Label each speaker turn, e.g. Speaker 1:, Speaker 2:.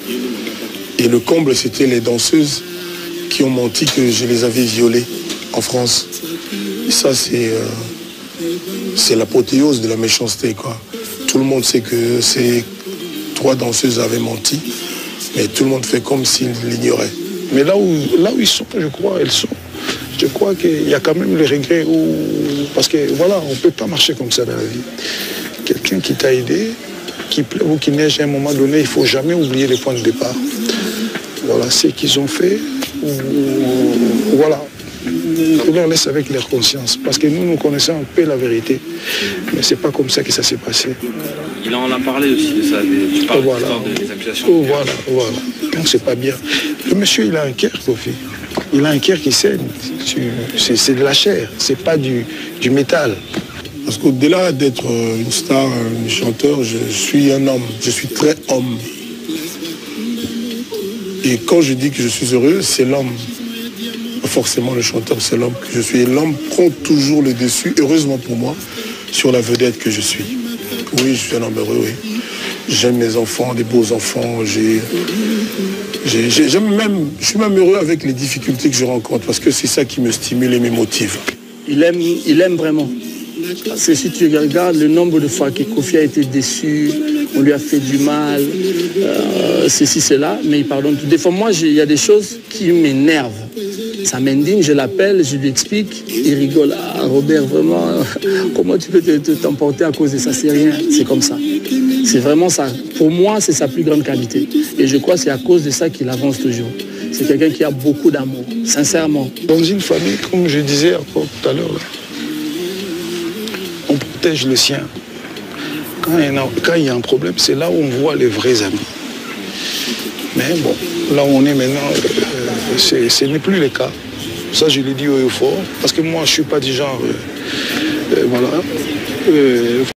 Speaker 1: Et le comble, c'était les danseuses qui ont menti que je les avais violées en France. Et ça, c'est l'apothéose de la méchanceté, quoi. Tout le monde sait que ces 3 danseuses avaient menti, mais tout le monde fait comme s'ils l'ignoraient.
Speaker 2: Mais là où ils sont, je crois, elles sont. Je crois qu'il y a quand même le regret parce que voilà, on ne peut pas marcher comme ça dans la vie. Quelqu'un qui t'a aidé, qui pleuve ou qui neige à un moment donné, il ne faut jamais oublier les points de départ. Voilà, ce qu'ils ont fait, voilà. On leur laisse avec leur conscience, parce que nous connaissons un peu la vérité. Mais ce n'est pas comme ça que ça s'est passé.
Speaker 3: Il en a parlé aussi de ça, tu parles des accusations.
Speaker 2: Voilà. Donc c'est pas bien. Le monsieur, il a un cœur, Kofi. Il a un cœur qui saigne. C'est de la chair, c'est pas du métal.
Speaker 1: Parce qu'au-delà d'être une star, un chanteur, je suis un homme. Je suis très homme. Et quand je dis que je suis heureux, c'est l'homme. Pas forcément le chanteur, c'est l'homme que je suis. Et l'homme prend toujours le dessus, heureusement pour moi, sur la vedette que je suis. Oui, je suis un homme heureux, oui. J'aime mes enfants, des beaux enfants. Je suis même heureux avec les difficultés que je rencontre parce que c'est ça qui me stimule et me motive.
Speaker 4: Il aime vraiment. Parce que si tu regardes le nombre de fois que Kofi a été déçu, on lui a fait du mal, ceci, cela, mais il pardonne tout. Des fois, moi, il y a des choses qui m'énervent. Ça m'indigne, je l'appelle, je lui explique, il rigole. Ah, Robert, vraiment, comment tu peux t'emporter à cause de ça? C'est rien, c'est comme ça. C'est vraiment ça. Pour moi, c'est sa plus grande qualité. Et je crois que c'est à cause de ça qu'il avance toujours. C'est quelqu'un qui a beaucoup d'amour, sincèrement.
Speaker 2: Dans une famille, comme je disais encore tout à l'heure, on protège le sien. Quand il y a un problème, c'est là où on voit les vrais amis. Mais bon, là où on est maintenant, ce n'est plus le cas. Ça, je l'ai dit haut et fort, parce que moi, je ne suis pas du genre... voilà.